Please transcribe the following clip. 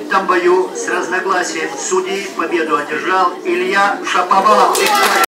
В этом бою с разногласием судей победу одержал Илья Шаповалов.